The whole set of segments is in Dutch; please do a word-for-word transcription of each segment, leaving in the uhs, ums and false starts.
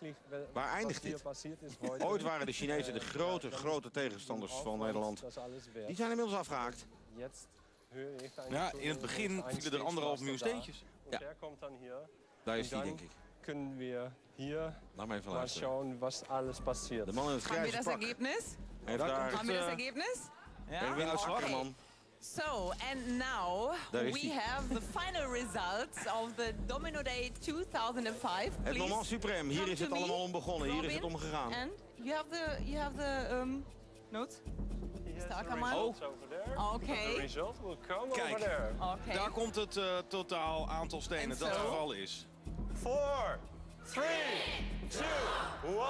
Waar eindigt dit? Ooit waren de Chinezen de grote, grote tegenstanders van Nederland. Die zijn inmiddels afgehaakt. Ja, in het begin vielen er anderhalf miljoen steentjes. Ja. Daar is die, denk ik. Kunnen we hier Laat mij even mal luisteren. schauen, was alles passiert. De man in het Haben wir grijze das pak. Ergebnis? Heeft daar Haben wir das Ergebnis? een winnaarslag, Okay. man. So, and now Daar is we die. have the final results of the Domino Day two thousand five. Het Please moment suprême. Hier come is het to me, allemaal om begonnen. Hier is het Robin. om gegaan. And you have the, you have the um, notes? Starkerman? Over there. Okay. The result will come Kijk. over there. Okay. Daar komt het uh, totaal aantal stenen En dat zo? gevallen is. Four, three, two, one.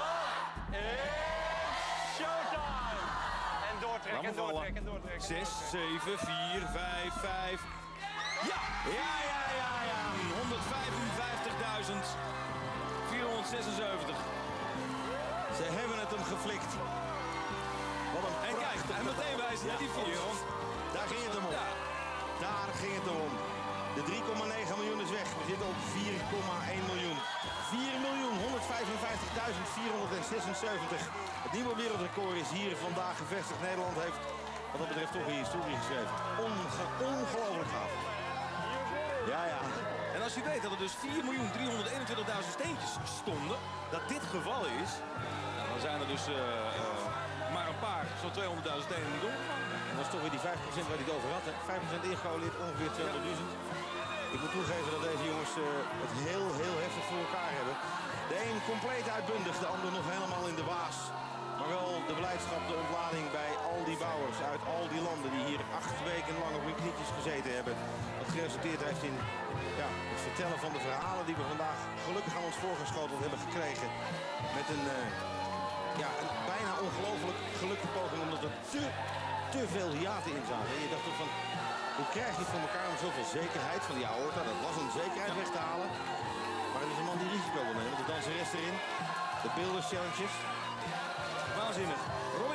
It's showtime! En doortrekken, en doortrekken, en doortrekken. zes, zeven, vier, vijf, vijf. Ja! Ja, ja, ja, ja. honderdvijfenvijftigduizend vierhonderdzesenzeventig. Ze hebben het hem geflikt. Wat een En kijk, prachtig- en meteen wijzen naar die vier. Want Daar ging het hem om. Ja. Daar ging het hem om. De drie komma negen miljoen is weg. We zitten op vier komma één miljoen. vier miljoen honderdvijfenvijftigduizend vierhonderdzesenzeventig. Het nieuwe wereldrecord is hier vandaag gevestigd. Nederland heeft wat dat betreft toch een historie geschreven. Onge ongelooflijk gaaf. Ja, ja. En als je weet dat er dus vier miljoen driehonderdeenentwintigduizend steentjes stonden, dat dit geval is, nou, dan zijn er dus uh, uh, maar een paar, zo'n tweehonderdduizend stenen niet omgegaan. En dat is toch weer die vijf procent waar hij het over had. Hè? vijf procent ingehouden, ongeveer tweehonderdduizend. Ik moet toegeven dat deze jongens uh, het heel, heel heftig voor elkaar hebben. De een compleet uitbundig, de ander nog helemaal in de waas. Maar wel de blijdschap, de ontlading bij al die bouwers uit al die landen die hier acht weken lang op hun knietjes gezeten hebben. Wat geresulteerd heeft in ja, het vertellen van de verhalen die we vandaag gelukkig aan ons voorgeschoteld hebben gekregen. Met een, uh, ja, een bijna ongelooflijk gelukte poging omdat er te, te veel hiaten in zaten. En je dacht ook van, hoe krijg je het voor elkaar om zoveel zekerheid van die aorta, dat was een zekerheid weg te halen. Maar het is een man die risico wil nemen. De danseres erin, de beelders challenges. Waanzinnig. Robin